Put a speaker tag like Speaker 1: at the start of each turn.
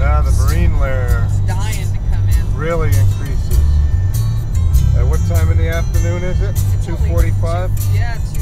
Speaker 1: Now the marine layer
Speaker 2: It's dying to come in.
Speaker 1: really increases. At what time in the afternoon is it?
Speaker 2: It's only
Speaker 1: 2:45?
Speaker 2: Yeah, 2